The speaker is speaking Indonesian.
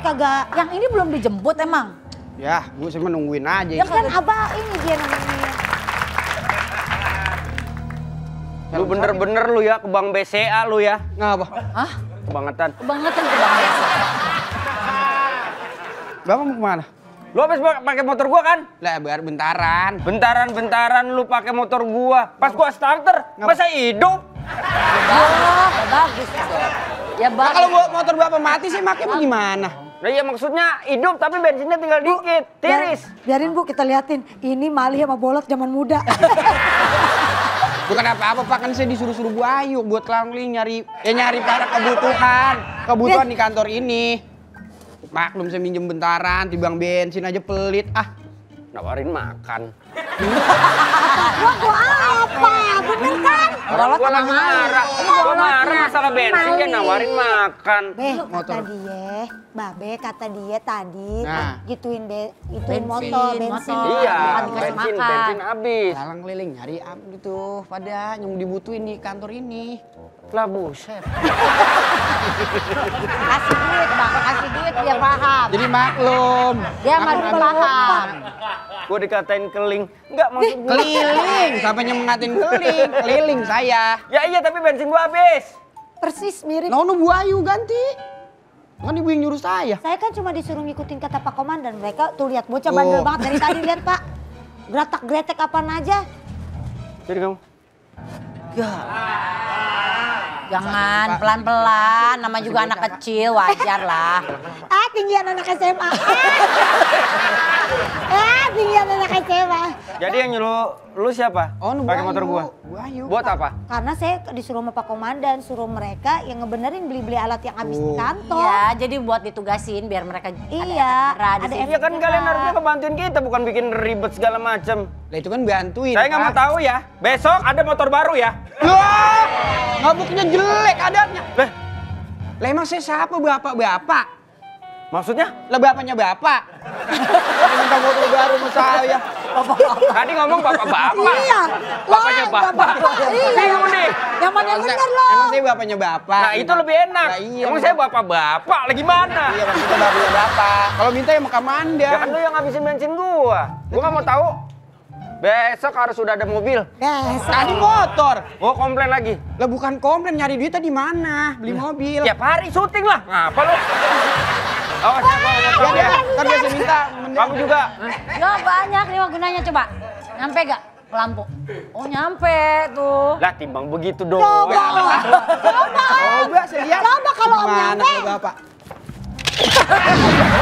kagak. Yang ini belum dijemput emang? Ya, gue sih nungguin aja. Ya kan abah ini dia namanya. Lu bener-bener lu ya ke Bank BCA lu ya. Ngapa? Hah? Kebangetan. Kebangetan ke Bang Desa. Bapak mau kemana? Lu habis pakai motor gua kan? Lah, biar bentaran. Bentaran lu pakai motor gua. Pas gua starter, masa hidup? Ya bagus dong. Ya Nah, bagus. kalau motor bapak mati sih makanya gimana? Nah iya maksudnya hidup tapi bensinnya tinggal dikit, tiris. Biarin Bu kita liatin. Ini Mali sama Bolot zaman muda. Bukan apa-apa Pak, kan saya disuruh-suruh Bu Ayu buat keliling nyari para kebutuhan di kantor ini. Maklum saya minjem bentaran, timbang bensin aja pelit. Nawarin makan. Gua apa? Bener kan? Orang gua lagi marah. Gua marah masalah bensin dia nawarin makan. Kata dia, Babe kata dia tadi Nah. gituin Bensin, motor, bensin. motor. Iya, Bukan dikasih bensin makan. habis. Lalang keliling nyari gitu pada yang dibutuhin di kantor ini. Lah buset. Kasih duit Bang, kasih duit dia paham. Jadi maklum. Dia masih paham. Gua dikatain keling. Enggak maksud gua. Keliling, siapanya mengatin keliling saya. Ya iya tapi bensin gua habis. Persis mirip. Nah, Bu Ayu ganti. Kan ibu yang nyuruh saya. Saya kan cuma disuruh ngikutin kata Pak Komandan. Mereka tuh lihat bocah bandel banget dari tadi lihat Pak. Gratak-gretek apaan aja. Jadi kamu. Jangan pelan-pelan, nama juga anak kecil, wajar lah. Tinggian anak SMA. Tinggian anak SMA. Jadi yang nyuruh lu siapa? Oh, Bu pakai Ayu. motor gua. Bu Ayu. Buat apa? Karena saya disuruh sama Pak Komandan, suruh mereka yang ngebenerin beli-beli alat yang habis di kantor. Iya, jadi buat ditugasin biar mereka Iya, ada ada sini. Iya kan kalian harusnya kebantuin kita bukan bikin ribet segala macam. Lah itu kan bantuin. Saya nggak mau tahu ya. Besok ada motor baru ya. Wah, ngabuknya jelek adatnya. Lah, Lah emang saya siapa bapak-bapak? maksudnya? Lah bapaknya bapak. Minta motor baru sama saya. Tadi ngomong bapak-bapak. Iya. Bapaknya bapak. Iya. Bingung nih. Yang mana yang bener loh? Emang saya bapaknya bapak. Nah itu lebih enak. Lah iya. Emang saya bapak-bapak lagi mana? Iya maksudnya bapaknya bapak. Kalau minta ya sama Ya kan Komandan. lu yang ngabisin bensin gua. Gua nggak mau tahu. Besok harus sudah ada mobil. Tadi motor. Gua komplain lagi. Lah bukan komplain, nyari duitnya di mana? Beli mobil. Tiap hari syuting lah. Ngapa lu? Awas ya, gua mau tahu ya. Kan biasa minta. Kamu juga. Ya banyak nih gunanya coba. Nyampe gak ke lampu? Oh nyampe tuh. Lah timbang begitu dong. Coba saya lihat. Coba kalau Om Gimana nyampe. kalau bapak?